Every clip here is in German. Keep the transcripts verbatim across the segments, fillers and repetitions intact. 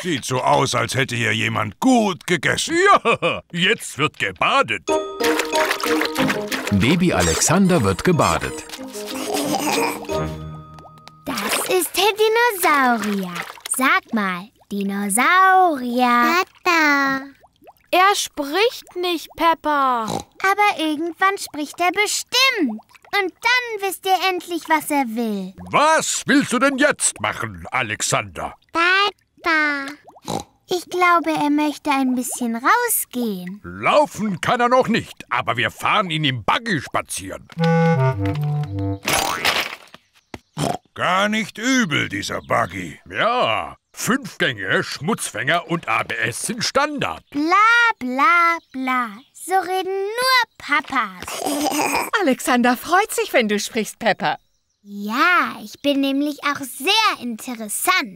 Sieht so aus, als hätte hier jemand gut gegessen. Ja, jetzt wird gebadet. Baby Alexander wird gebadet. Das ist der Dinosaurier. Sag mal, Dinosaurier. Papa. Er spricht nicht, Peppa. Aber irgendwann spricht er bestimmt. Und dann wisst ihr endlich, was er will. Was willst du denn jetzt machen, Alexander? Papa. Ich glaube, er möchte ein bisschen rausgehen. Laufen kann er noch nicht, aber wir fahren ihn im Buggy spazieren. Gar nicht übel, dieser Buggy. Ja, fünf Gänge, Schmutzfänger und A B S sind Standard. Bla bla bla. So reden nur Papas. Alexander freut sich, wenn du sprichst, Peppa. Ja, ich bin nämlich auch sehr interessant.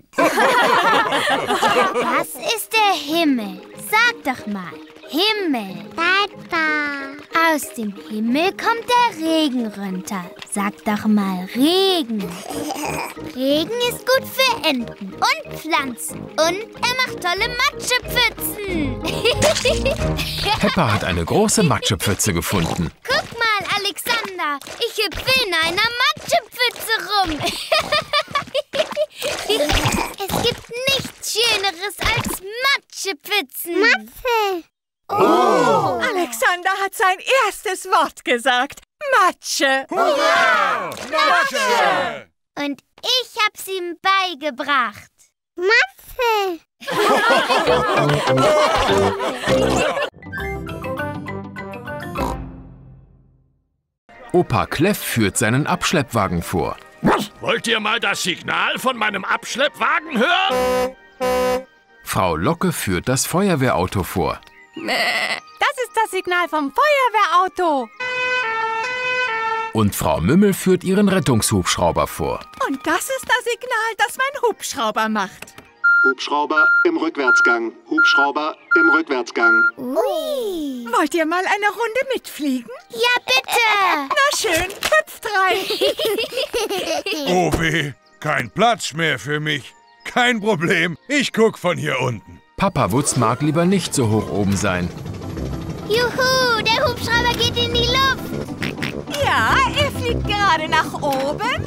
Was ist der Himmel? Sag doch mal. Himmel. Papa. Aus dem Himmel kommt der Regen runter. Sag doch mal Regen. Regen ist gut für Enten und Pflanzen. Und er macht tolle Matschepfützen. Peppa hat eine große Matschepfütze gefunden. Guck mal, Alexander. Ich hüpfe in einer Matschepfütze rum. Es gibt nichts Schöneres als Matschepfützen. Matze. Oh. Alexander hat sein erstes Wort gesagt. Matsche. Hurra! Matsche! Und ich hab's ihm beigebracht. Matze. Opa Kleff führt seinen Abschleppwagen vor. Wollt ihr mal das Signal von meinem Abschleppwagen hören? Frau Locke führt das Feuerwehrauto vor. Das ist das Signal vom Feuerwehrauto. Und Frau Mümmel führt ihren Rettungshubschrauber vor. Und das ist das Signal, das mein Hubschrauber macht. Hubschrauber im Rückwärtsgang. Hubschrauber im Rückwärtsgang. Ui. Wollt ihr mal eine Runde mitfliegen? Ja, bitte. Na schön, hüpft rein. Oh weh, kein Platz mehr für mich. Kein Problem, ich guck von hier unten. Papa Wutz mag lieber nicht so hoch oben sein. Juhu, der Hubschrauber geht in die Luft. Ja, er fliegt gerade nach oben.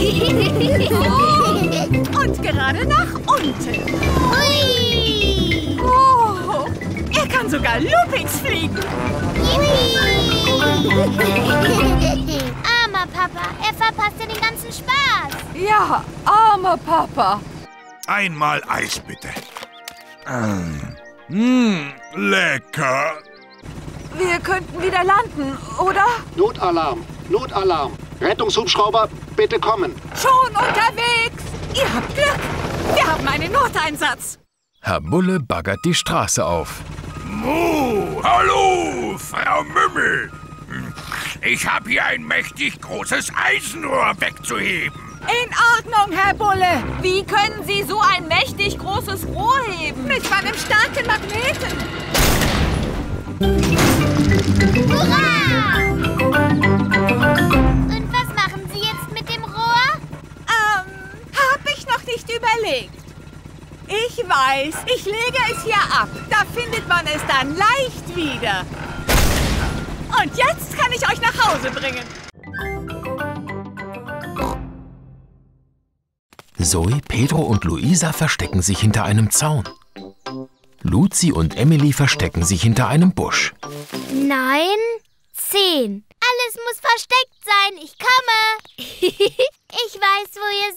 Und gerade nach unten. Ui. Oh, er kann sogar Loopings fliegen. Armer Papa, er verpasst ja den ganzen Spaß. Ja, armer Papa. Einmal Eis, bitte. Mmh, lecker. Wir könnten wieder landen, oder? Notalarm. Notalarm. Rettungshubschrauber, bitte kommen. Schon unterwegs. Ihr habt Glück. Wir haben einen Noteinsatz. Herr Bulle baggert die Straße auf. Muh, hallo, Frau Mümmel. Ich habe hier ein mächtig großes Eisenrohr wegzuheben. In Ordnung, Herr Bulle. Wie können Sie so ein mächtig großes Rohr heben? Mit meinem starken Magneten. Hurra! Und was machen Sie jetzt mit dem Rohr? Ähm, hab ich noch nicht überlegt. Ich weiß, ich lege es hier ab. Da findet man es dann leicht wieder. Und jetzt kann ich euch nach Hause bringen. Zoe, Pedro und Luisa verstecken sich hinter einem Zaun. Luzi und Emily verstecken sich hinter einem Busch. Neun, zehn. Alles muss versteckt sein. Ich komme. Ich weiß, wo ihr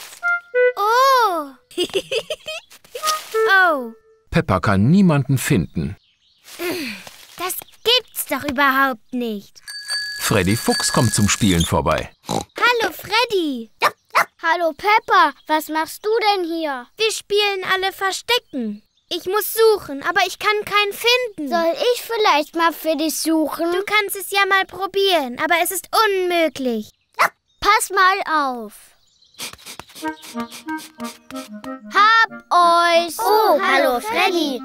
seid. Oh. Oh. Peppa kann niemanden finden. Das gibt's doch überhaupt nicht. Freddy Fuchs kommt zum Spielen vorbei. Hallo, Freddy. Hallo Peppa, was machst du denn hier? Wir spielen alle Verstecken. Ich muss suchen, aber ich kann keinen finden. Soll ich vielleicht mal für dich suchen? Du kannst es ja mal probieren, aber es ist unmöglich. Pass mal auf. Hab euch. Oh, hallo, Freddy.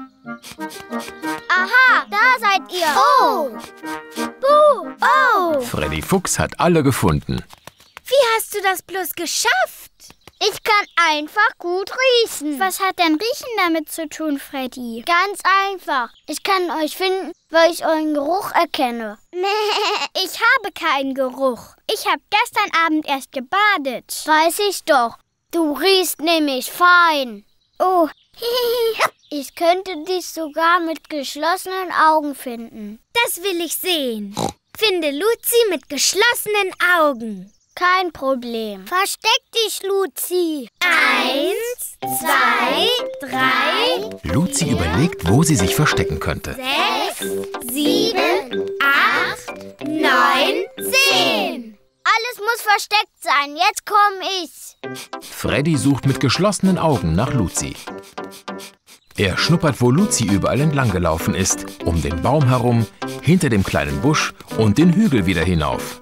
Aha, da seid ihr. Oh. Buh. Oh. Freddy Fuchs hat alle gefunden. Wie hast du das bloß geschafft? Ich kann einfach gut riechen. Was hat denn Riechen damit zu tun, Freddy? Ganz einfach. Ich kann euch finden, weil ich euren Geruch erkenne. Ich habe keinen Geruch. Ich habe gestern Abend erst gebadet. Weiß ich doch. Du riechst nämlich fein. Oh, ich könnte dich sogar mit geschlossenen Augen finden. Das will ich sehen. Finde Luzi mit geschlossenen Augen. Kein Problem. Versteck dich, Luzi. Eins, zwei, drei. Luzi überlegt, wo sie sich verstecken könnte. Sechs, sieben, acht, neun, zehn. Alles muss versteckt sein. Jetzt komm ich. Freddy sucht mit geschlossenen Augen nach Luzi. Er schnuppert, wo Luzi überall entlang gelaufen ist, um den Baum herum, hinter dem kleinen Busch und den Hügel wieder hinauf.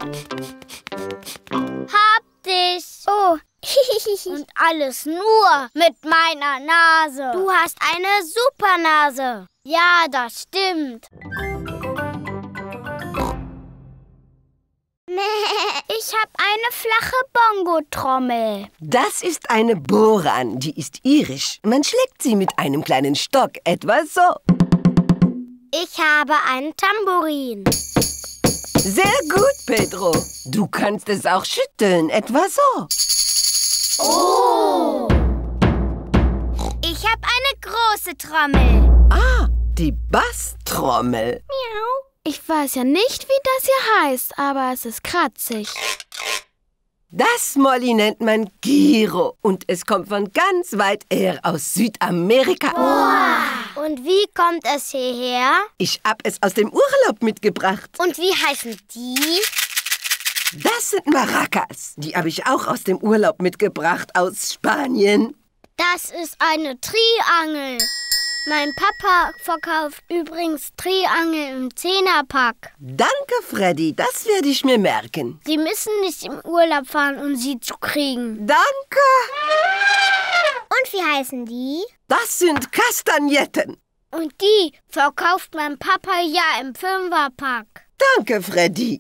Hab dich. Oh, und alles nur mit meiner Nase. Du hast eine super Nase. Ja, das stimmt. Ich habe eine flache Bongo-Trommel. Das ist eine Boran, die ist irisch. Man schlägt sie mit einem kleinen Stock, etwa so. Ich habe einen Tambourin. Sehr gut, Pedro. Du kannst es auch schütteln, etwa so. Oh! Ich habe eine große Trommel. Ah, die Basstrommel. Miau. Ich weiß ja nicht, wie das hier heißt, aber es ist kratzig. Das Molly nennt man Giro und es kommt von ganz weit her aus Südamerika. Wow. Und wie kommt es hierher? Ich hab es aus dem Urlaub mitgebracht. Und wie heißen die? Das sind Maracas. Die habe ich auch aus dem Urlaub mitgebracht, aus Spanien. Das ist eine Triangel. Mein Papa verkauft übrigens Triangel im Zehnerpack. Danke, Freddy. Das werde ich mir merken. Sie müssen nicht im Urlaub fahren, um sie zu kriegen. Danke. Und wie heißen die? Das sind Kastagnetten. Und die verkauft mein Papa ja im Fünferpack. Danke, Freddy.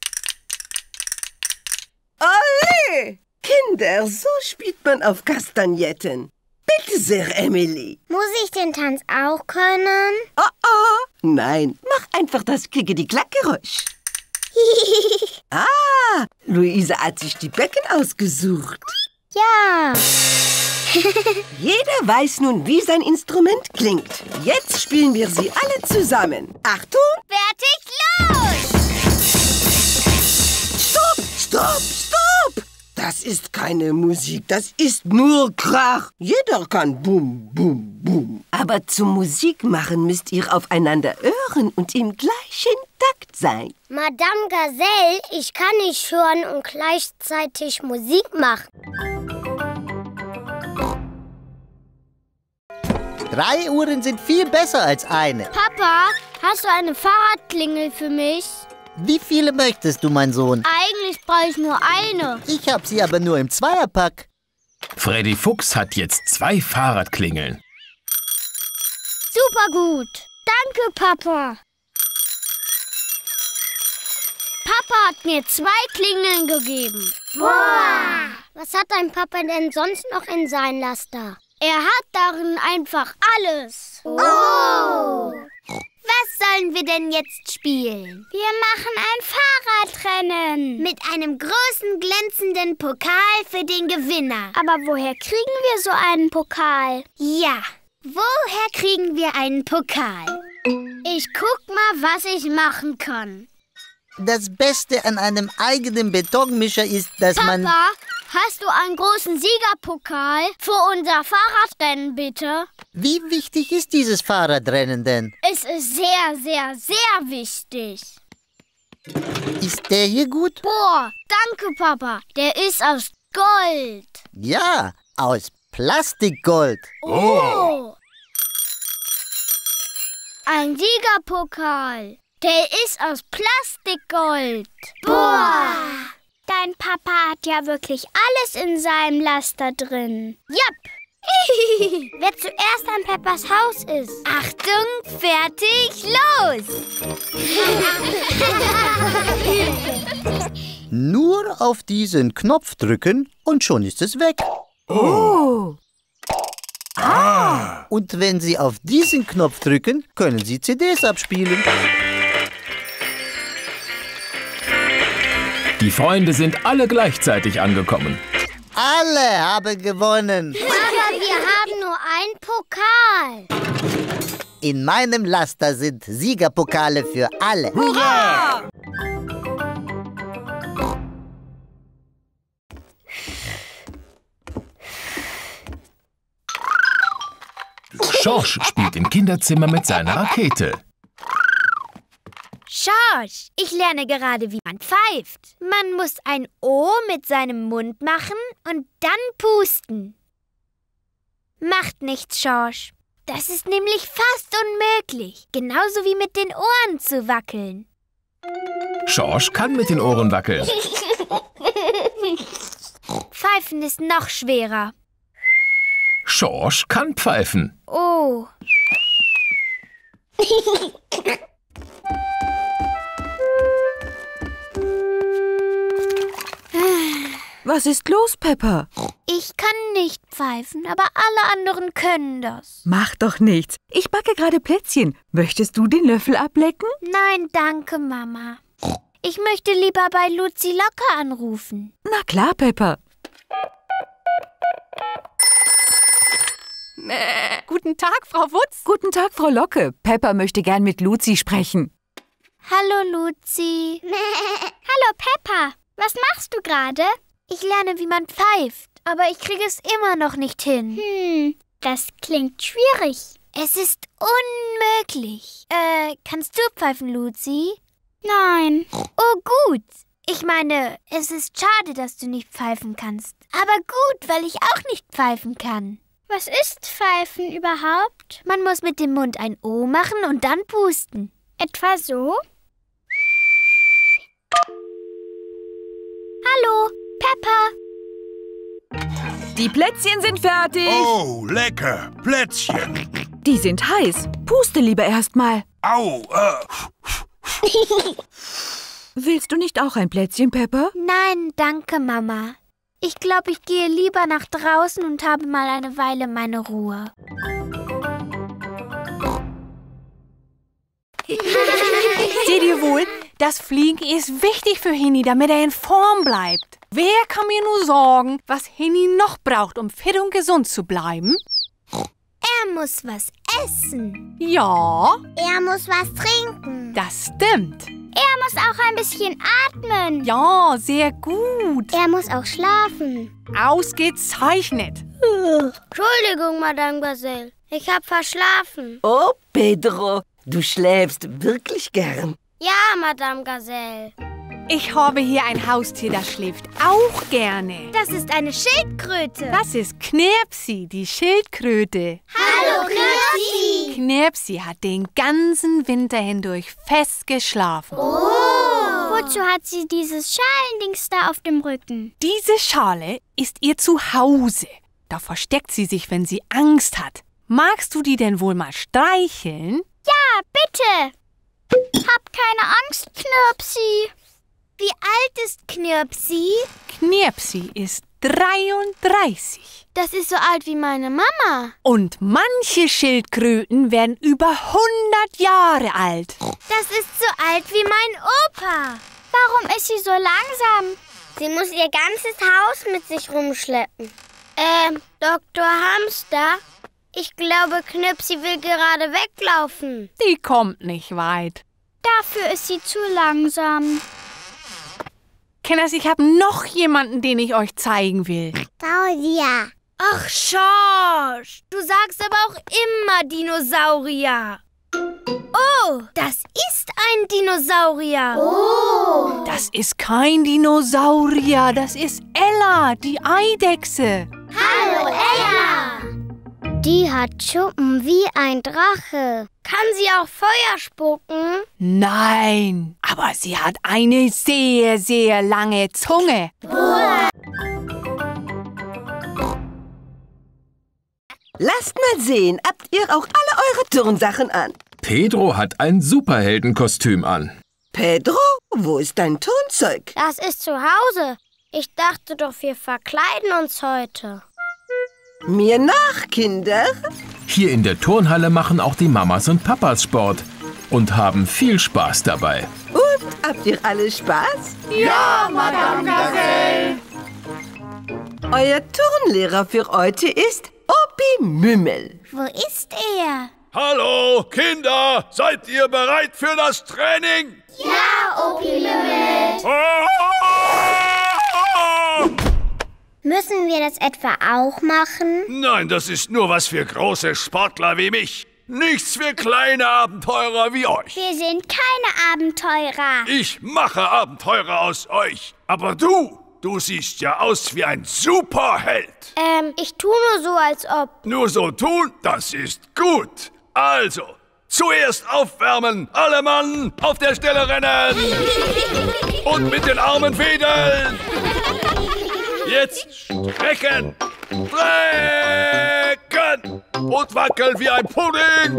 Ole! Kinder, so spielt man auf Kastagnetten. Bitte sehr, Emily. Muss ich den Tanz auch können? Oh, oh. Nein, mach einfach das Klickety-Klack-Geräusch. Ah, Luisa hat sich die Becken ausgesucht. Ja. Jeder weiß nun, wie sein Instrument klingt. Jetzt spielen wir sie alle zusammen. Achtung! Fertig, los! Stopp, stopp, stopp! Das ist keine Musik, das ist nur Krach. Jeder kann Bum, Bum, Bum. Aber zum Musik machen müsst ihr aufeinander hören und im gleichen Takt sein. Madame Gazelle, ich kann nicht hören und gleichzeitig Musik machen. Drei Uhren sind viel besser als eine. Papa, hast du eine Fahrradklingel für mich? Wie viele möchtest du, mein Sohn? Eigentlich brauche ich nur eine. Ich habe sie aber nur im Zweierpack. Freddy Fuchs hat jetzt zwei Fahrradklingeln. Super gut. Danke, Papa. Papa hat mir zwei Klingeln gegeben. Boah! Was hat dein Papa denn sonst noch in seinem Laster? Er hat darin einfach alles. Oh! Was sollen wir denn jetzt spielen? Wir machen ein Fahrradrennen mit einem großen glänzenden Pokal für den Gewinner. Aber woher kriegen wir so einen Pokal? Ja, woher kriegen wir einen Pokal? Ich guck mal, was ich machen kann. Das Beste an einem eigenen Betonmischer ist, dass Papa, man... Papa, hast du einen großen Siegerpokal für unser Fahrradrennen, bitte? Wie wichtig ist dieses Fahrradrennen denn? Es ist sehr, sehr, sehr wichtig. Ist der hier gut? Boah, danke, Papa. Der ist aus Gold. Ja, aus Plastikgold. Oh! Ein Siegerpokal. Der ist aus Plastikgold. Boah! Dein Papa hat ja wirklich alles in seinem Laster drin. Jupp! Wer zuerst an Peppas Haus ist. Achtung, fertig, los! Nur auf diesen Knopf drücken und schon ist es weg. Oh. Ah. Und wenn Sie auf diesen Knopf drücken, können Sie C Ds abspielen. Die Freunde sind alle gleichzeitig angekommen. Alle haben gewonnen. Aber wir haben nur einen Pokal. In meinem Laster sind Siegerpokale für alle. Hurra! Schorsch spielt im Kinderzimmer mit seiner Rakete. Schorsch, ich lerne gerade, wie man pfeift. Man muss ein O mit seinem Mund machen und dann pusten. Macht nichts, Schorsch. Das ist nämlich fast unmöglich. Genauso wie mit den Ohren zu wackeln. Schorsch kann mit den Ohren wackeln. Pfeifen ist noch schwerer. Schorsch kann pfeifen. Oh. Was ist los, Peppa? Ich kann nicht pfeifen, aber alle anderen können das. Mach doch nichts. Ich backe gerade Plätzchen. Möchtest du den Löffel ablecken? Nein, danke, Mama. Ich möchte lieber bei Luzi Locke anrufen. Na klar, Peppa. Mäh. Guten Tag, Frau Wutz. Guten Tag, Frau Locke. Peppa möchte gern mit Luzi sprechen. Hallo, Luzi. Hallo, Peppa. Was machst du gerade? Ich lerne, wie man pfeift, aber ich kriege es immer noch nicht hin. Hm, das klingt schwierig. Es ist unmöglich. Äh, kannst du pfeifen, Luzi? Nein. Oh, gut. Ich meine, es ist schade, dass du nicht pfeifen kannst. Aber gut, weil ich auch nicht pfeifen kann. Was ist Pfeifen überhaupt? Man muss mit dem Mund ein O machen und dann pusten. Etwa so? Hallo, Peppa. Die Plätzchen sind fertig. Oh, lecker. Plätzchen. Die sind heiß. Puste lieber erst mal. Au. Äh. Willst du nicht auch ein Plätzchen, Peppa? Nein, danke, Mama. Ich glaube, ich gehe lieber nach draußen und habe mal eine Weile meine Ruhe. Seht ihr wohl, das Fliegen ist wichtig für Henny, damit er in Form bleibt. Wer kann mir nur sagen, was Henny noch braucht, um fit und gesund zu bleiben? Er muss was essen. Ja. Er muss was trinken. Das stimmt. Er muss auch ein bisschen atmen. Ja, sehr gut. Er muss auch schlafen. Ausgezeichnet. Entschuldigung, Madame Gazelle. Ich hab verschlafen. Oh, Pedro, du schläfst wirklich gern. Ja, Madame Gazelle. Ich habe hier ein Haustier, das schläft auch gerne. Das ist eine Schildkröte. Das ist Knirpsi, die Schildkröte. Hallo, Knirpsi. Knirpsi hat den ganzen Winter hindurch fest geschlafen. Oh. Wozu hat sie dieses Schalendings da auf dem Rücken? Diese Schale ist ihr Zuhause. Da versteckt sie sich, wenn sie Angst hat. Magst du die denn wohl mal streicheln? Ja, bitte. Hab keine Angst, Knirpsi. Wie alt ist Knirpsi? Knirpsi ist dreiunddreißig. Das ist so alt wie meine Mama. Und manche Schildkröten werden über hundert Jahre alt. Das ist so alt wie mein Opa. Warum ist sie so langsam? Sie muss ihr ganzes Haus mit sich rumschleppen. Ähm, Doktor Hamster, ich glaube, Knirpsi will gerade weglaufen. Die kommt nicht weit. Dafür ist sie zu langsam. Kenners, ich habe noch jemanden, den ich euch zeigen will. Claudia. Ach, Schorsch, du sagst aber auch immer Dinosaurier. Oh, das ist ein Dinosaurier. Oh. Das ist kein Dinosaurier, das ist Ella, die Eidechse. Hallo, Ella. Die hat Schuppen wie ein Drache. Kann sie auch Feuer spucken? Nein, aber sie hat eine sehr, sehr lange Zunge. Uah. Lasst mal sehen, habt ihr auch alle eure Turnsachen an? Pedro hat ein Superheldenkostüm an. Pedro, wo ist dein Turnzeug? Das ist zu Hause. Ich dachte doch, wir verkleiden uns heute. Mir nach, Kinder. Hier in der Turnhalle machen auch die Mamas und Papas Sport und haben viel Spaß dabei. Und, habt ihr alle Spaß? Ja, Madame Gazelle. Euer Turnlehrer für heute ist Opi Mümmel. Wo ist er? Hallo, Kinder! Seid ihr bereit für das Training? Ja, Opi Mümmel. Müssen wir das etwa auch machen? Nein, das ist nur was für große Sportler wie mich. Nichts für kleine Abenteurer wie euch. Wir sind keine Abenteurer. Ich mache Abenteurer aus euch. Aber du, du siehst ja aus wie ein Superheld. Ähm, ich tue nur so, als ob. Nur so tun, das ist gut. Also, zuerst aufwärmen. Alle Mann auf der Stelle rennen. Und mit den Armen wedeln. Jetzt strecken. Strecken. Und wackeln wie ein Pudding.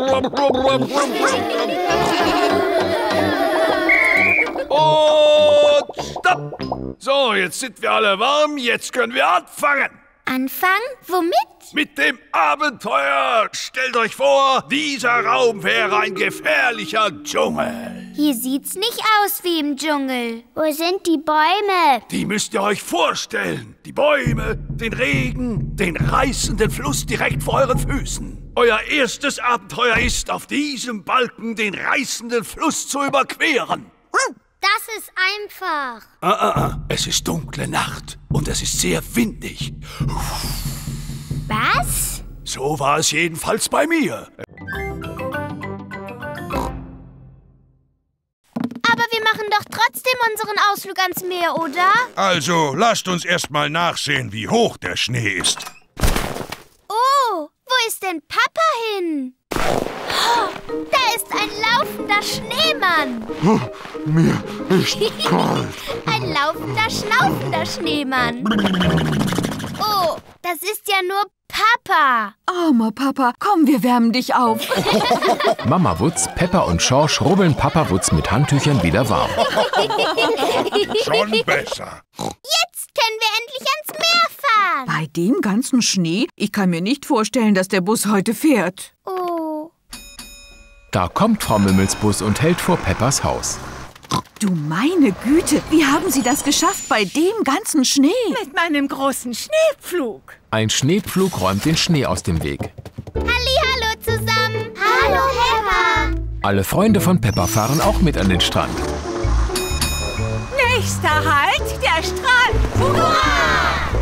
Und stopp. So, jetzt sind wir alle warm. Jetzt können wir anfangen. Anfangen? Womit? Mit dem Abenteuer. Stellt euch vor, dieser Raum wäre ein gefährlicher Dschungel. Hier sieht's nicht aus wie im Dschungel. Wo sind die Bäume? Die müsst ihr euch vorstellen. Die Bäume, den Regen, den reißenden Fluss direkt vor euren Füßen. Euer erstes Abenteuer ist, auf diesem Balken den reißenden Fluss zu überqueren. Das ist einfach. Ah, ah, ah. Es ist dunkle Nacht und es ist sehr windig. Was? So war es jedenfalls bei mir. Aber wir machen doch trotzdem unseren Ausflug ans Meer, oder? Also, lasst uns erst mal nachsehen, wie hoch der Schnee ist. Oh, wo ist denn Papa hin? Oh, da ist ein laufender Schneemann. Oh, mir ist kalt. Ein laufender, schnaufender Schneemann. Oh, das ist ja nur Papa. Armer Papa, komm, wir wärmen dich auf. Mama Wutz, Peppa und Schorsch rubbeln Papa Wutz mit Handtüchern wieder warm. Schon besser. Jetzt können wir endlich ans Meer fahren. Bei dem ganzen Schnee? Ich kann mir nicht vorstellen, dass der Bus heute fährt. Oh. Da kommt Frau Mümmels Bus und hält vor Peppas Haus. Du meine Güte, wie haben Sie das geschafft bei dem ganzen Schnee? Mit meinem großen Schneepflug. Ein Schneepflug räumt den Schnee aus dem Weg. Hallihallo zusammen. Hallo, Peppa. Alle Freunde von Peppa fahren auch mit an den Strand. Nächster Halt, der Strand. Hurra!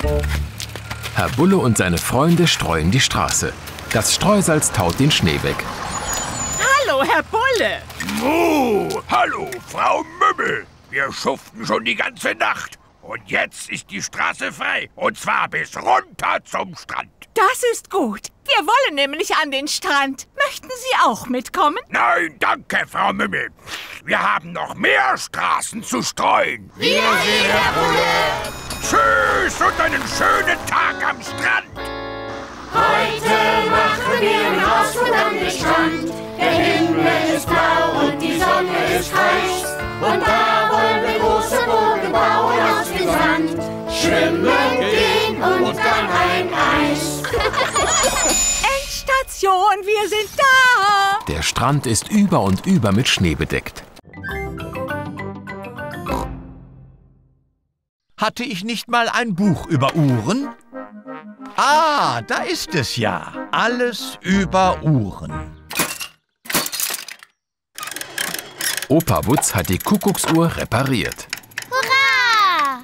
Herr Bulle und seine Freunde streuen die Straße. Das Streusalz taut den Schnee weg. Hallo, Herr Bulle. Oh, hallo, Frau Mümmel. Wir schuften schon die ganze Nacht. Und jetzt ist die Straße frei. Und zwar bis runter zum Strand. Das ist gut. Wir wollen nämlich an den Strand. Möchten Sie auch mitkommen? Nein, danke, Frau Mümmel. Wir haben noch mehr Straßen zu streuen. Wir sehen, Herr Bulle. Tschüss und einen schönen Tag am Strand. Heute machen wir einen Ausflug an den Strand. Der Himmel ist blau und die Sonne ist heiß. Und da wollen wir große Boote bauen aus dem Sand. Schwimmen gehen und dann ein Eis. Endstation, wir sind da. Der Strand ist über und über mit Schnee bedeckt. Hatte ich nicht mal ein Buch über Uhren? Ah, da ist es ja. Alles über Uhren. Opa Wutz hat die Kuckucksuhr repariert. Hurra!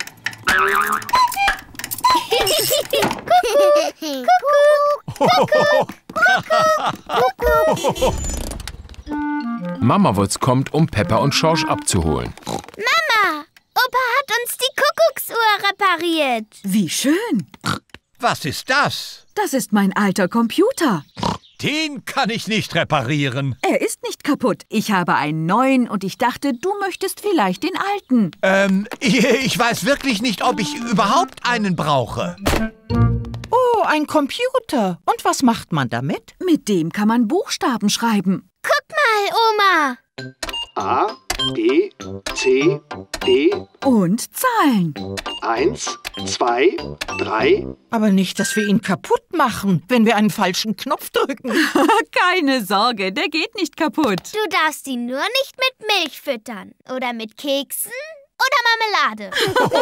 Kuckuck! Mama Wutz kommt, um Peppa und Schorsch abzuholen. Mama, Opa hat uns die Kuckucksuhr repariert. Wie schön. Was ist das? Das ist mein alter Computer. Den kann ich nicht reparieren. Er ist nicht kaputt. Ich habe einen neuen und ich dachte, du möchtest vielleicht den alten. Ähm, ich weiß wirklich nicht, ob ich überhaupt einen brauche. Oh, ein Computer. Und was macht man damit? Mit dem kann man Buchstaben schreiben. Guck mal, Oma. A, B, C, D. Und Zahlen. Eins, zwei, drei. Aber nicht, dass wir ihn kaputt machen, wenn wir einen falschen Knopf drücken. Keine Sorge, der geht nicht kaputt. Du darfst ihn nur nicht mit Milch füttern. Oder mit Keksen oder Marmelade.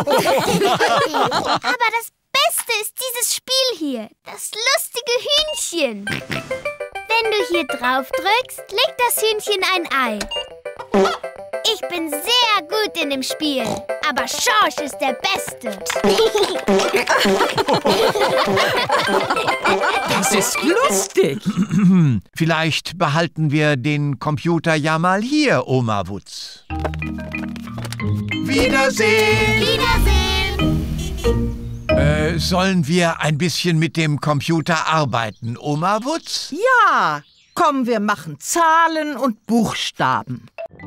Aber das Beste ist dieses Spiel hier. Das lustige Hühnchen. Wenn du hier drauf drückst, legt das Hühnchen ein Ei. Ich bin sehr gut in dem Spiel, aber Schorsch ist der Beste. Das ist lustig. Vielleicht behalten wir den Computer ja mal hier, Oma Wutz. Wiedersehen! Wiedersehen! Äh, sollen wir ein bisschen mit dem Computer arbeiten, Oma Wutz? Ja, komm, wir machen Zahlen und Buchstaben.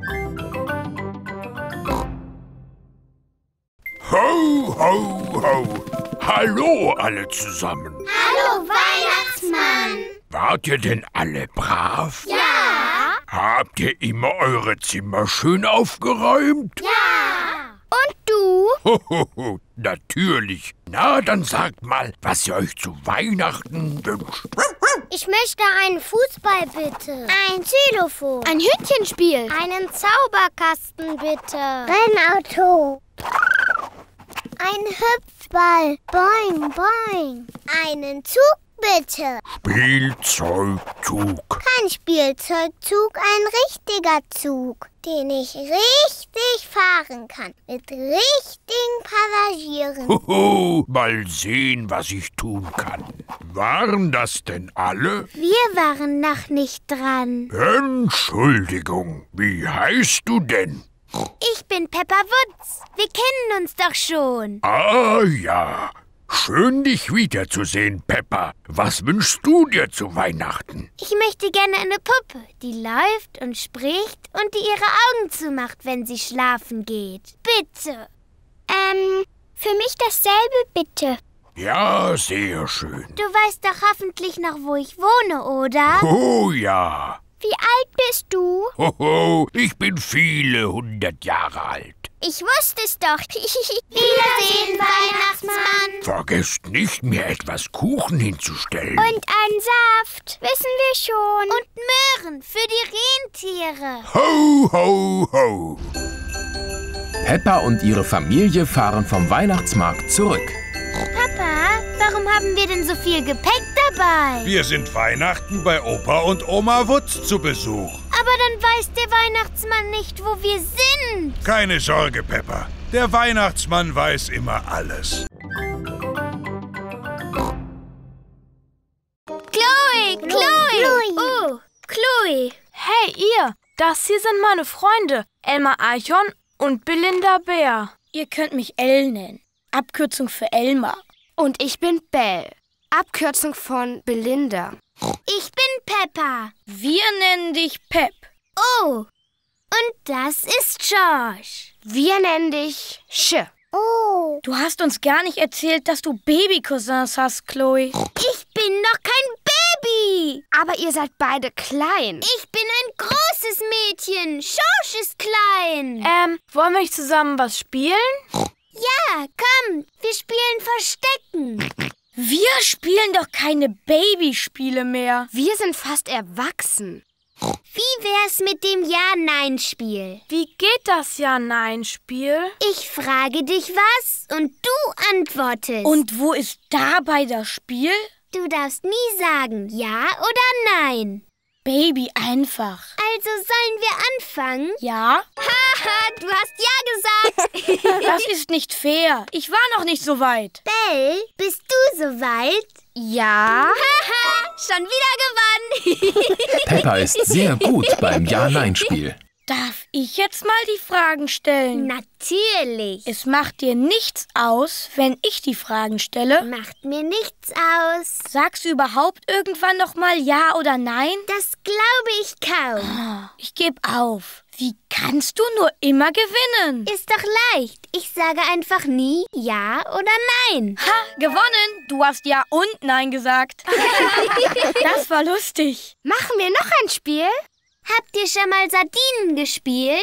Ho, ho, ho. Hallo alle zusammen. Hallo, Weihnachtsmann. Wart ihr denn alle brav? Ja. Habt ihr immer eure Zimmer schön aufgeräumt? Ja. Und du? Hohoho, natürlich. Na, dann sagt mal, was ihr euch zu Weihnachten wünscht. Ich möchte einen Fußball, bitte. Ein Xylophon. Ein Hütchenspiel. Einen Zauberkasten, bitte. Rennauto. Ein Hüpfball. Boing, boing. Einen Zug, bitte. Spielzeugzug. Kein Spielzeugzug, ein richtiger Zug, den ich richtig fahren kann. Mit richtigen Passagieren. Hoho, mal sehen, was ich tun kann. Waren das denn alle? Wir waren noch nicht dran. Entschuldigung, wie heißt du denn? Ich bin Peppa Wutz. Wir kennen uns doch schon. Ah ja, schön dich wiederzusehen, Peppa. Was wünschst du dir zu Weihnachten? Ich möchte gerne eine Puppe, die läuft und spricht und die ihre Augen zumacht, wenn sie schlafen geht. Bitte. Ähm, für mich dasselbe, bitte. Ja, sehr schön. Du weißt doch hoffentlich noch, wo ich wohne, oder? Oh ja. Wie alt bist du? Hoho, ich bin viele hundert Jahre alt. Ich wusste es doch. Wiedersehen, Weihnachtsmann. Vergesst nicht, mir etwas Kuchen hinzustellen. Und einen Saft, wissen wir schon. Und Möhren für die Rentiere. Ho, ho, ho. Peppa und ihre Familie fahren vom Weihnachtsmarkt zurück. Papa, warum haben wir denn so viel Gepäck dabei? Wir sind Weihnachten bei Opa und Oma Wutz zu Besuch. Aber dann weiß der Weihnachtsmann nicht, wo wir sind. Keine Sorge, Peppa. Der Weihnachtsmann weiß immer alles. Chloe, Chloe. Oh, Chloe. Hey, ihr. Das hier sind meine Freunde. Elmar Eichhorn und Belinda Bär. Ihr könnt mich Elle nennen. Abkürzung für Elmar. Und ich bin Belle. Abkürzung von Belinda. Ich bin Peppa. Wir nennen dich Pep. Oh, und das ist Josh. Wir nennen dich Sch. Oh. Du hast uns gar nicht erzählt, dass du Babycousins hast, Chloe. Ich bin noch kein Baby. Aber ihr seid beide klein. Ich bin ein großes Mädchen. Josh ist klein. Ähm, wollen wir nicht zusammen was spielen? Ja, komm, wir spielen Verstecken. Wir spielen doch keine Babyspiele mehr. Wir sind fast erwachsen. Wie wär's mit dem Ja-Nein-Spiel? Wie geht das Ja-Nein-Spiel? Ich frage dich was und du antwortest. Und wo ist dabei das Spiel? Du darfst nie sagen Ja oder Nein. Baby einfach. Also sollen wir anfangen? Ja. Haha, du hast Ja gesagt. Das ist nicht fair. Ich war noch nicht so weit. Belle, bist du so weit? Ja. Haha, schon wieder gewonnen. Peppa ist sehr gut beim Ja-Nein-Spiel. Darf ich jetzt mal die Fragen stellen? Natürlich. Es macht dir nichts aus, wenn ich die Fragen stelle? Macht mir nichts aus. Sagst du überhaupt irgendwann noch mal Ja oder Nein? Das glaube ich kaum. Ich gebe auf. Wie kannst du nur immer gewinnen? Ist doch leicht. Ich sage einfach nie Ja oder Nein. Ha, gewonnen. Du hast Ja und Nein gesagt. Das war lustig. Machen wir noch ein Spiel? Habt ihr schon mal Sardinen gespielt?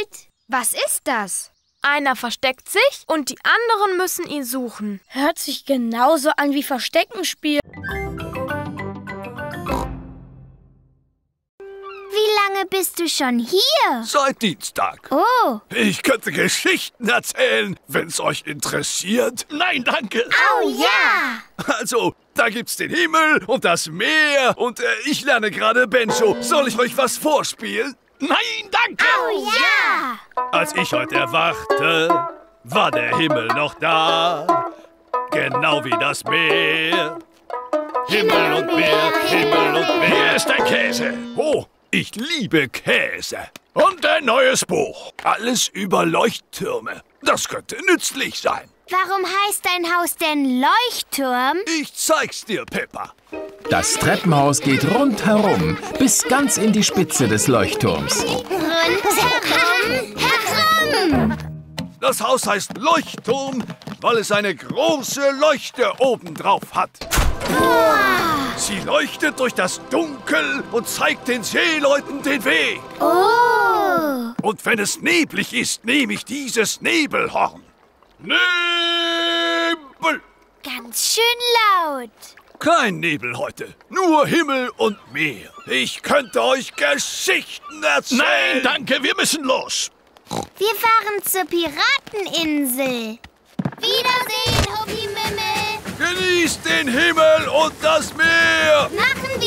Was ist das? Einer versteckt sich und die anderen müssen ihn suchen. Hört sich genauso an wie Versteckenspiel. Wie lange bist du schon hier? Seit Dienstag. Oh. Ich könnte Geschichten erzählen, wenn's euch interessiert. Nein, danke. Oh ja. Also, da gibt's den Himmel und das Meer und äh, ich lerne gerade Banjo. Soll ich euch was vorspielen? Nein, danke. Oh ja. Als ich heute erwachte, war der Himmel noch da. Genau wie das Meer. Himmel und Meer, Himmel und Meer. Hier ist der Käse. Oh, ich liebe Käse. Und ein neues Buch. Alles über Leuchttürme. Das könnte nützlich sein. Warum heißt dein Haus denn Leuchtturm? Ich zeig's dir, Peppa. Das Treppenhaus geht rundherum, bis ganz in die Spitze des Leuchtturms. Rundherum, herum. Das Haus heißt Leuchtturm, weil es eine große Leuchte obendrauf hat. Wow. Sie leuchtet durch das Dunkel und zeigt den Seeleuten den Weg. Oh. Und wenn es neblig ist, nehme ich dieses Nebelhorn. Nebel! Ganz schön laut. Kein Nebel heute, nur Himmel und Meer. Ich könnte euch Geschichten erzählen. Nein, danke, wir müssen los. Wir fahren zur Pirateninsel. Wiedersehen, Opi Mimmel. Genießt den Himmel und das Meer. Machen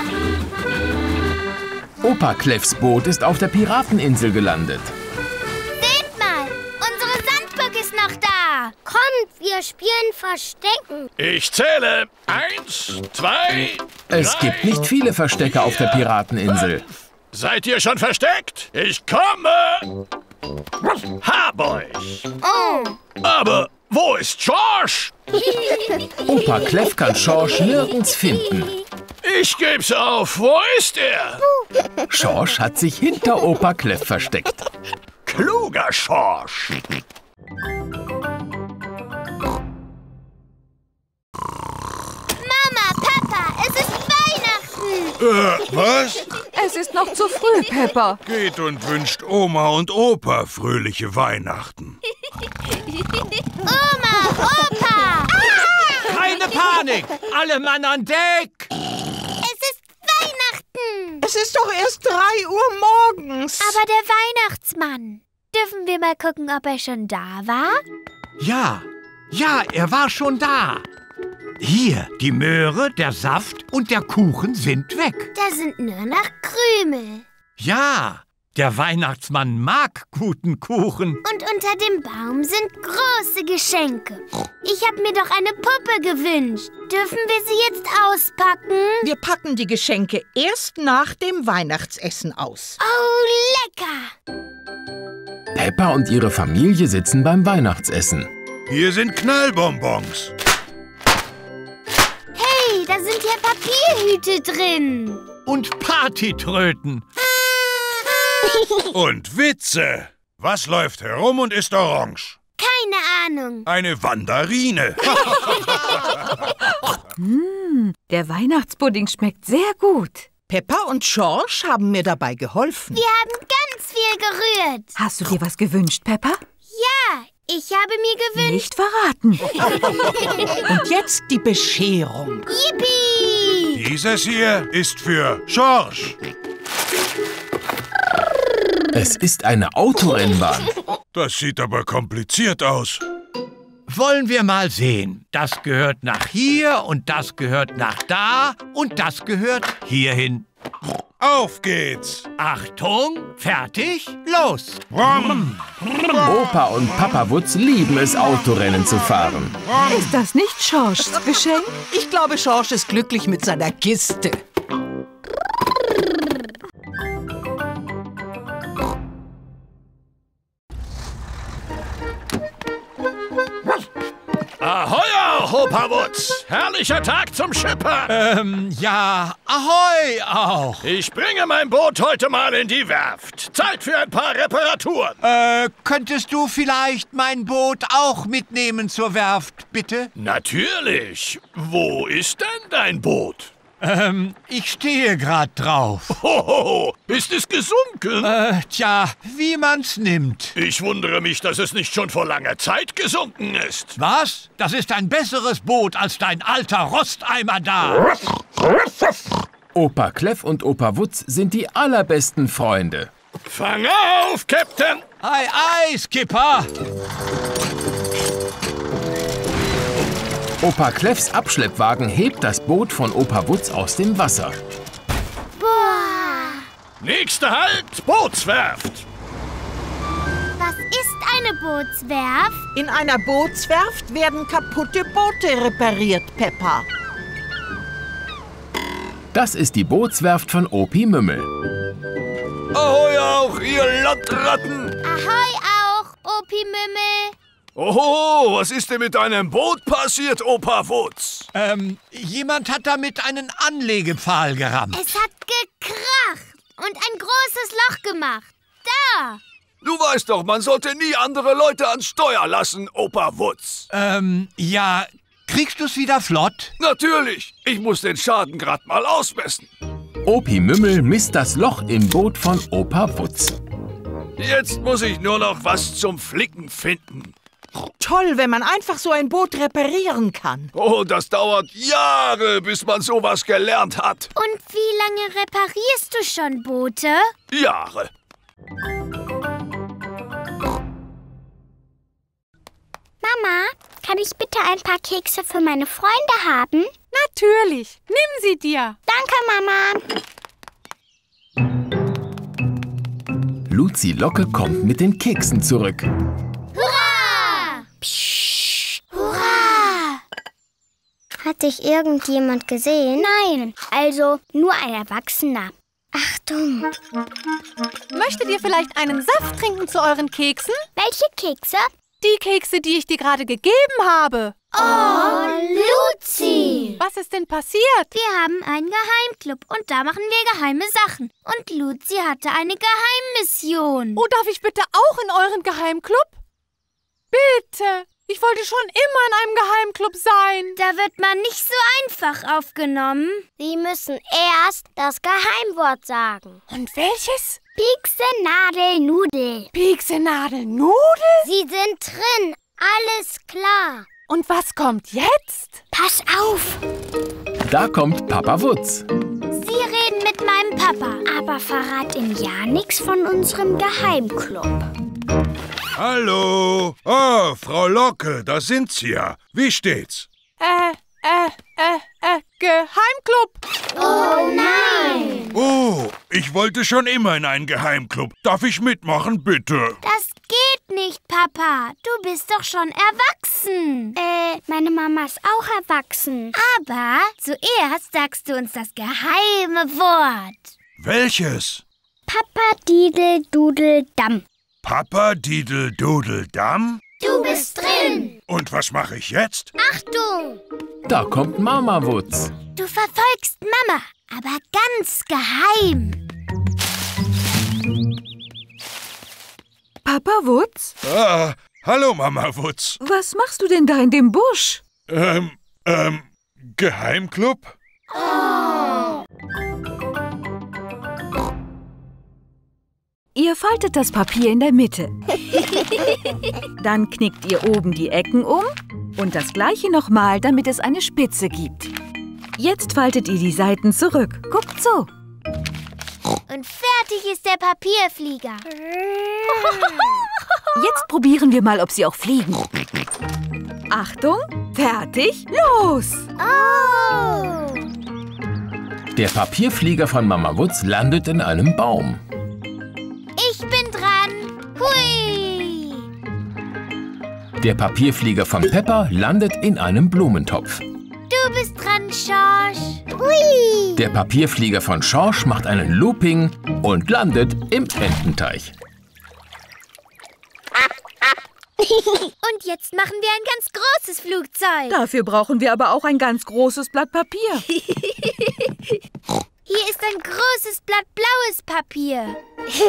wir. Opa Kleffs Boot ist auf der Pirateninsel gelandet. Seht mal, unsere Sandburg ist noch da. Kommt, wir spielen Verstecken. Ich zähle. Eins, zwei, Es drei, gibt nicht viele Verstecke auf der Pirateninsel. Seid ihr schon versteckt? Ich komme. Hab euch. Oh. Aber wo ist Schorsch? Opa Kleff kann Schorsch nirgends finden. Ich geb's auf. Wo ist er? Schorsch hat sich hinter Opa Kleff versteckt. Kluger Schorsch. Mama, Papa, es ist Weihnachten. Äh, was? Es ist noch zu früh, Peppa. Geht und wünscht Oma und Opa fröhliche Weihnachten. Oma, Opa. Keine Panik! Alle Mann an Deck! Es ist Weihnachten. Es ist doch erst drei Uhr morgens. Aber der Weihnachtsmann. Dürfen wir mal gucken, ob er schon da war? Ja, ja, er war schon da. Hier, die Möhre, der Saft und der Kuchen sind weg. Da sind nur noch Krümel. Ja, der Weihnachtsmann mag guten Kuchen. Und unter dem Baum sind große Geschenke. Ich habe mir doch eine Puppe gewünscht. Dürfen wir sie jetzt auspacken? Wir packen die Geschenke erst nach dem Weihnachtsessen aus. Oh, lecker! Peppa und ihre Familie sitzen beim Weihnachtsessen. Hier sind Knallbonbons. Hey, da sind ja Papierhüte drin. Und Partytröten. Und Witze. Was läuft herum und ist orange? Keine Ahnung. Eine Wandarine. Mmh, der Weihnachtspudding schmeckt sehr gut. Peppa und Schorsch haben mir dabei geholfen. Wir haben ganz viel gerührt. Hast du dir was gewünscht, Peppa? Ja, ich habe mir gewünscht... Nicht verraten. Und jetzt die Bescherung. Yippie! Dieses hier ist für Schorsch. Es ist eine Autorennbahn. Das sieht aber kompliziert aus. Wollen wir mal sehen. Das gehört nach hier und das gehört nach da und das gehört hierhin. Auf geht's. Achtung, fertig, los. Rum. Opa und Papa Wutz lieben es, Autorennen zu fahren. Ist das nicht Schorschs Geschenk? Ich glaube, Schorsch ist glücklich mit seiner Kiste. Ahoi, Opa Wutz. Herrlicher Tag zum Schippern. Ähm, ja, ahoi auch. Ich bringe mein Boot heute mal in die Werft. Zeit für ein paar Reparaturen. Äh, könntest du vielleicht mein Boot auch mitnehmen zur Werft, bitte? Natürlich. Wo ist denn dein Boot? Ähm, ich stehe grad drauf. Hohoho, ist es gesunken? Äh, tja, wie man's nimmt. Ich wundere mich, dass es nicht schon vor langer Zeit gesunken ist. Was? Das ist ein besseres Boot als dein alter Rosteimer da. Opa Kleff und Opa Wutz sind die allerbesten Freunde. Fang auf, Captain! Ei, ei, Skipper! Opa Kleffs Abschleppwagen hebt das Boot von Opa Wutz aus dem Wasser. Boah! Nächster Halt, Bootswerft! Was ist eine Bootswerft? In einer Bootswerft werden kaputte Boote repariert, Peppa. Das ist die Bootswerft von Opi Mümmel. Ahoi auch, ihr Landratten! Ahoi auch, Opi Mümmel! Oho, was ist denn mit deinem Boot passiert, Opa Wutz? Ähm, jemand hat damit einen Anlegepfahl gerammt. Es hat gekracht und ein großes Loch gemacht. Da! Du weißt doch, man sollte nie andere Leute ans Steuer lassen, Opa Wutz. Ähm, ja, kriegst du's wieder flott? Natürlich, ich muss den Schaden grad mal ausmessen. Opi Mümmel misst das Loch im Boot von Opa Wutz. Jetzt muss ich nur noch was zum Flicken finden. Toll, wenn man einfach so ein Boot reparieren kann. Oh, das dauert Jahre, bis man sowas gelernt hat. Und wie lange reparierst du schon Boote? Jahre. Mama, kann ich bitte ein paar Kekse für meine Freunde haben? Natürlich. Nimm sie dir. Danke, Mama. Luzi Locke kommt mit den Keksen zurück. Hurra! Psst. Hurra! Hat dich irgendjemand gesehen? Nein, also nur ein Erwachsener. Achtung! Möchtet ihr vielleicht einen Saft trinken zu euren Keksen? Welche Kekse? Die Kekse, die ich dir gerade gegeben habe. Oh, Luzi! Was ist denn passiert? Wir haben einen Geheimclub und da machen wir geheime Sachen. Und Luzi hatte eine Geheimmission. Oh, darf ich bitte auch in euren Geheimclub? Bitte! Ich wollte schon immer in einem Geheimclub sein. Da wird man nicht so einfach aufgenommen. Sie müssen erst das Geheimwort sagen. Und welches? Piekse, Nadel, Nudel. Piekse, Nadel, Nudel? Sie sind drin. Alles klar. Und was kommt jetzt? Pass auf. Da kommt Papa Wutz. Sie reden mit meinem Papa. Aber verrat ihm ja nichts von unserem Geheimclub. Hallo. Oh, Frau Locke, da sind Sie ja. Wie steht's? Äh, äh, äh, äh, Geheimclub. Oh nein. Oh, ich wollte schon immer in einen Geheimclub. Darf ich mitmachen, bitte? Das geht nicht, Papa. Du bist doch schon erwachsen. Äh, meine Mama ist auch erwachsen. Aber zuerst sagst du uns das geheime Wort. Welches? Papa Didel Dudel Damm. Papa Didel Dudel Damm? Du bist drin. Und was mache ich jetzt? Achtung! Da kommt Mama Wutz. Du verfolgst Mama, aber ganz geheim. Papa Wutz? Ah, hallo Mama Wutz. Was machst du denn da in dem Busch? Ähm, ähm, Geheimclub? Oh. Ihr faltet das Papier in der Mitte. Dann knickt ihr oben die Ecken um und das gleiche nochmal, damit es eine Spitze gibt. Jetzt faltet ihr die Seiten zurück. Guckt so. Und fertig ist der Papierflieger. Jetzt probieren wir mal, ob sie auch fliegen. Achtung, fertig, los! Oh! Der Papierflieger von Mama Wutz landet in einem Baum. Ich bin dran. Hui! Der Papierflieger von Peppa landet in einem Blumentopf. Du bist dran, Schorsch. Hui! Der Papierflieger von Schorsch macht einen Looping und landet im Ententeich. Und jetzt machen wir ein ganz großes Flugzeug. Dafür brauchen wir aber auch ein ganz großes Blatt Papier. Hier ist ein großes Blatt blaues Papier.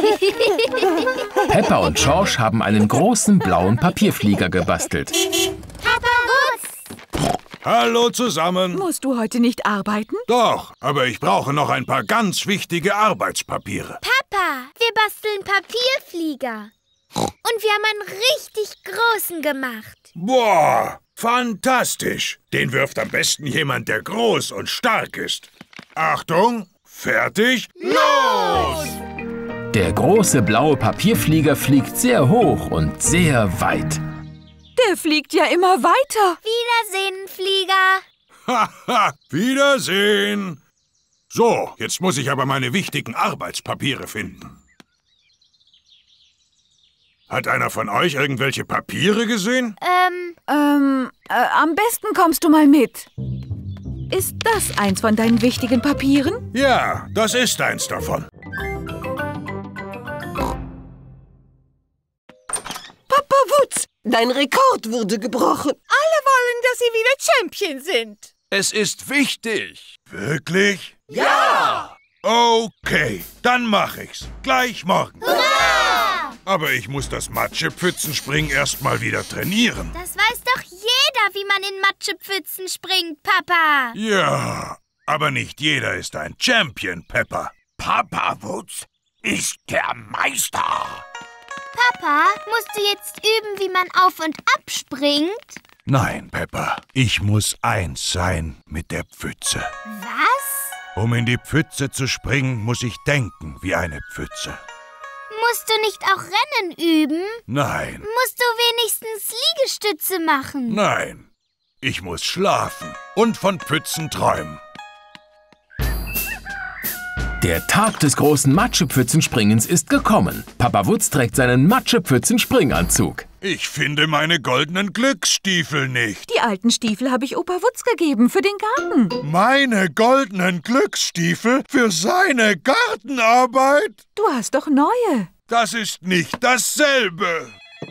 Peppa und Schorsch haben einen großen blauen Papierflieger gebastelt. Papa Wutz! Hallo zusammen. Musst du heute nicht arbeiten? Doch, aber ich brauche noch ein paar ganz wichtige Arbeitspapiere. Papa, wir basteln Papierflieger. Und wir haben einen richtig großen gemacht. Boah, fantastisch. Den wirft am besten jemand, der groß und stark ist. Achtung, fertig, los! Der große blaue Papierflieger fliegt sehr hoch und sehr weit. Der fliegt ja immer weiter. Wiedersehen, Flieger. Haha, Wiedersehen. So, jetzt muss ich aber meine wichtigen Arbeitspapiere finden. Hat einer von euch irgendwelche Papiere gesehen? Ähm, ähm, äh, am besten kommst du mal mit. Ist das eins von deinen wichtigen Papieren? Ja, das ist eins davon. Papa Wutz, dein Rekord wurde gebrochen. Alle wollen, dass sie wieder Champion sind. Es ist wichtig. Wirklich? Ja! Okay, dann mach ich's. Gleich morgen. Hurra! Aber ich muss das Matschepfützenspringen erst mal wieder trainieren. Das weiß doch jeder, wie man in Matschepfützen springt, Papa. Ja, aber nicht jeder ist ein Champion, Peppa. Papa Wutz ist der Meister. Papa, musst du jetzt üben, wie man auf und ab springt? Nein, Peppa, ich muss eins sein mit der Pfütze. Was? Um in die Pfütze zu springen, muss ich denken wie eine Pfütze. Musst du nicht auch Rennen üben? Nein. Musst du wenigstens Liegestütze machen? Nein. Ich muss schlafen und von Pfützen träumen. Der Tag des großen Matschepfützenspringens ist gekommen. Papa Wutz trägt seinen Matschepfützenspringanzug. Ich finde meine goldenen Glücksstiefel nicht. Die alten Stiefel habe ich Opa Wutz gegeben für den Garten. Meine goldenen Glücksstiefel für seine Gartenarbeit? Du hast doch neue. Das ist nicht dasselbe.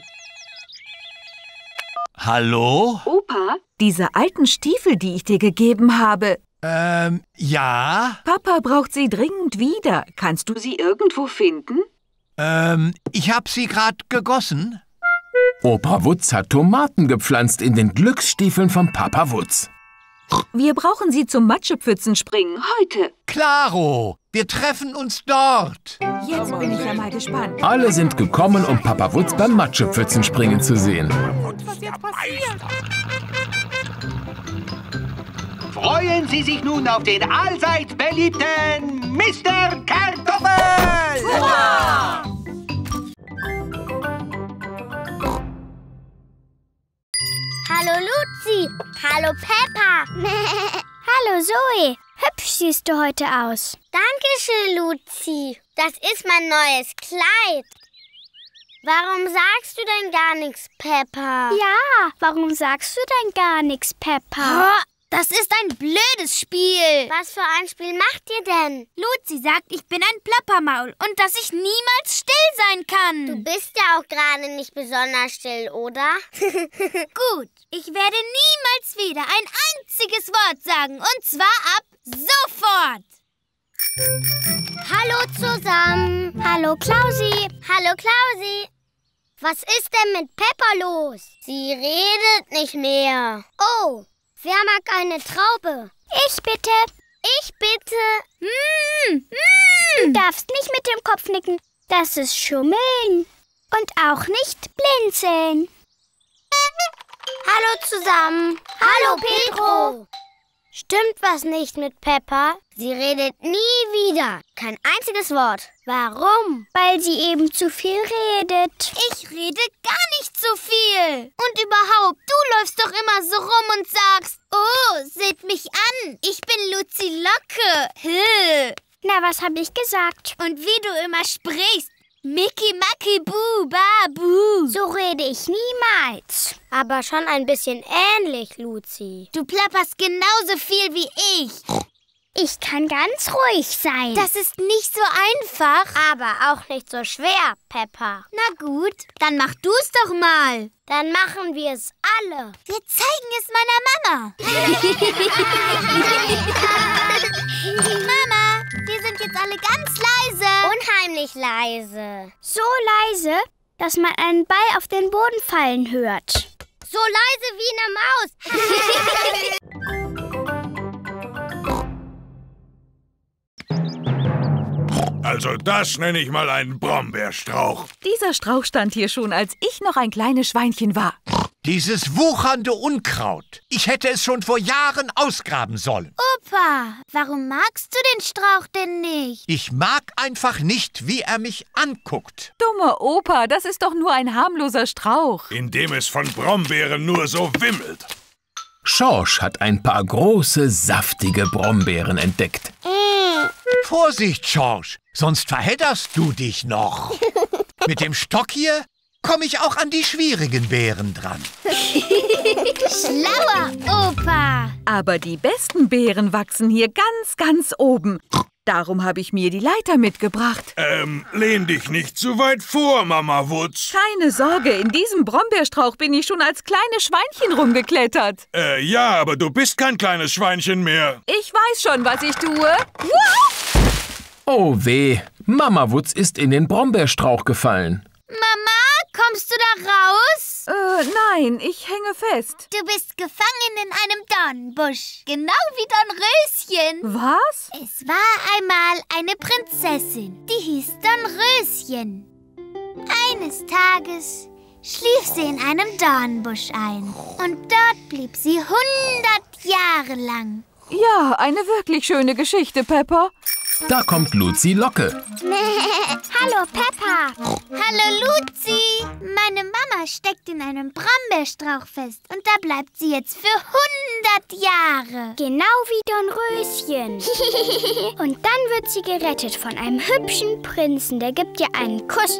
Hallo? Opa, diese alten Stiefel, die ich dir gegeben habe. Ähm, ja? Papa braucht sie dringend wieder. Kannst du sie irgendwo finden? Ähm, ich hab sie grad gegossen. Opa Wutz hat Tomaten gepflanzt in den Glücksstiefeln von Papa Wutz. Wir brauchen sie zum Matschepfützenspringen heute. Klaro, wir treffen uns dort. Jetzt bin ich ja mal gespannt. Alle sind gekommen, um Papa Wutz beim Matschepfützenspringen zu sehen. Was jetzt passiert? Freuen Sie sich nun auf den allseits beliebten Mister Kartoffel! Hurra! Hallo Luzi, hallo Peppa. Hallo Zoe, hübsch siehst du heute aus. Dankeschön, Luzi. Das ist mein neues Kleid. Warum sagst du denn gar nichts, Peppa? Ja, warum sagst du denn gar nichts, Peppa? Oh, das ist ein blödes Spiel. Was für ein Spiel macht ihr denn? Luzi sagt, ich bin ein Plappermaul und dass ich niemals still sein kann. Du bist ja auch gerade nicht besonders still, oder? Gut, ich werde niemals wieder ein einziges Wort sagen und zwar ab sofort. Hallo zusammen. Hallo Klausi. Hallo Klausi. Was ist denn mit Peppa los? Sie redet nicht mehr. Oh, wer mag eine Traube? Ich bitte. Ich bitte. Mm, mm. Du darfst nicht mit dem Kopf nicken. Das ist Schummeln. Und auch nicht blinzeln. Hallo zusammen. Hallo, Pedro. Stimmt was nicht mit Peppa? Sie redet nie wieder. Kein einziges Wort. Warum? Weil sie eben zu viel redet. Ich rede gar nicht so viel. Und überhaupt, du läufst doch immer so rum und sagst, oh, seht mich an, ich bin Luzi Locke. Hö. Na, was habe ich gesagt? Und wie du immer sprichst. Mickey, Macky, Bu, Babu. So rede ich niemals. Aber schon ein bisschen ähnlich, Luzi. Du plapperst genauso viel wie ich. Ich kann ganz ruhig sein. Das ist nicht so einfach. Aber auch nicht so schwer, Peppa. Na gut, dann mach du's doch mal. Dann machen wir es alle. Wir zeigen es meiner Mama. Mama, wir sind jetzt alle ganz leise. Unheimlich leise. So leise, dass man einen Ball auf den Boden fallen hört. So leise wie eine Maus. Also das nenne ich mal einen Brombeerstrauch. Dieser Strauch stand hier schon, als ich noch ein kleines Schweinchen war. Dieses wuchernde Unkraut. Ich hätte es schon vor Jahren ausgraben sollen. Opa, warum magst du den Strauch denn nicht? Ich mag einfach nicht, wie er mich anguckt. Dummer Opa, das ist doch nur ein harmloser Strauch. In dem es von Brombeeren nur so wimmelt. Schorsch hat ein paar große, saftige Brombeeren entdeckt. Mm. Vorsicht, Schorsch, sonst verhedderst du dich noch. Mit dem Stock hier komme ich auch an die schwierigen Beeren dran. Schlauer Opa! Aber die besten Beeren wachsen hier ganz, ganz oben. Darum habe ich mir die Leiter mitgebracht. Ähm, lehn dich nicht zu weit vor, Mama Wutz. Keine Sorge, in diesem Brombeerstrauch bin ich schon als kleines Schweinchen rumgeklettert. Äh, ja, aber du bist kein kleines Schweinchen mehr. Ich weiß schon, was ich tue. Wow! Oh weh, Mama Wutz ist in den Brombeerstrauch gefallen. Mama, kommst du da raus? Äh, nein, ich hänge fest. Du bist gefangen in einem Dornbusch, genau wie Dornröschen. Was? Es war einmal eine Prinzessin, die hieß Dornröschen. Eines Tages schlief sie in einem Dornbusch ein und dort blieb sie hundert Jahre lang. Ja, eine wirklich schöne Geschichte, Peppa. Da kommt Luzi Locke. Hallo, Peppa. Hallo, Luzi. Meine Mama steckt in einem Brombeerstrauch fest und da bleibt sie jetzt für hundert Jahre. Genau wie Dornröschen. Und dann wird sie gerettet von einem hübschen Prinzen. Der gibt ihr einen Kuss.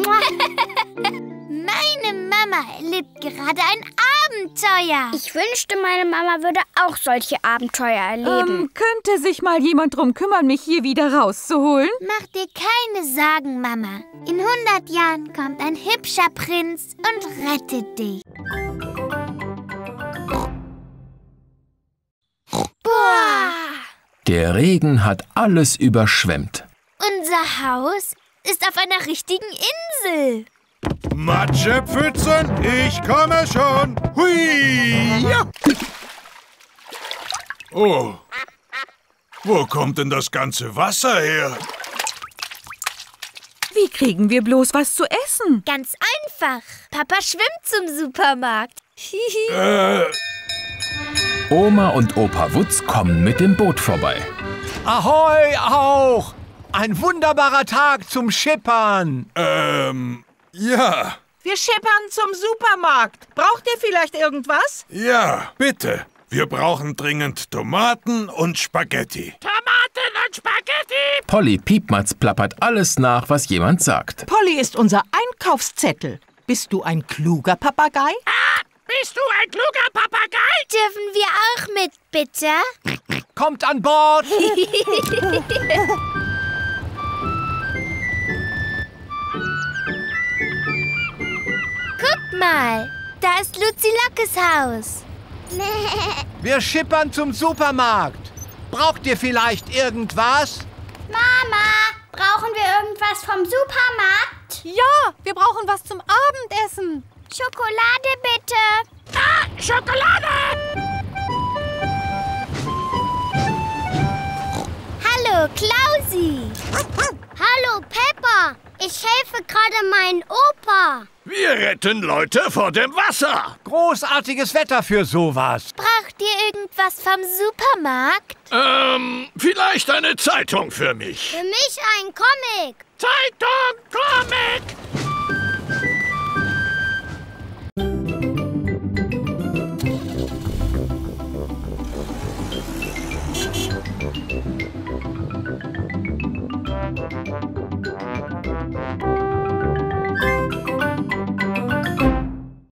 Meine Mama erlebt gerade ein Abenteuer. Ich wünschte, meine Mama würde auch solche Abenteuer erleben. Ähm, könnte sich mal jemand drum kümmern, mich hier wieder rauszuholen? Mach dir keine Sorgen, Mama. In hundert Jahren kommt ein hübscher Prinz und rettet dich. Boah! Der Regen hat alles überschwemmt. Unser Haus ist auf einer richtigen Insel. Matschepfützen, ich komme schon. Hui! Ja. Oh, wo kommt denn das ganze Wasser her? Wie kriegen wir bloß was zu essen? Ganz einfach. Papa schwimmt zum Supermarkt. äh. Oma und Opa Wutz kommen mit dem Boot vorbei. Ahoi auch! Ein wunderbarer Tag zum Schippern. Ähm, ja. Wir schippern zum Supermarkt. Braucht ihr vielleicht irgendwas? Ja, bitte. Wir brauchen dringend Tomaten und Spaghetti. Tomaten und Spaghetti! Polly Piepmatz plappert alles nach, was jemand sagt. Polly ist unser Einkaufszettel. Bist du ein kluger Papagei? Ah, bist du ein kluger Papagei? Dürfen wir auch mit, bitte? Kommt an Bord! Guck mal, da ist Luzi Lockes Haus. Wir schippern zum Supermarkt. Braucht ihr vielleicht irgendwas? Mama, brauchen wir irgendwas vom Supermarkt? Ja, wir brauchen was zum Abendessen. Schokolade bitte. Ah, Schokolade! Hallo, Klausi. Hallo, Peppa. Ich helfe gerade meinen Opa. Wir retten Leute vor dem Wasser. Großartiges Wetter für sowas. Braucht ihr irgendwas vom Supermarkt? Ähm, vielleicht eine Zeitung für mich. Für mich ein Comic. Zeitung, Comic!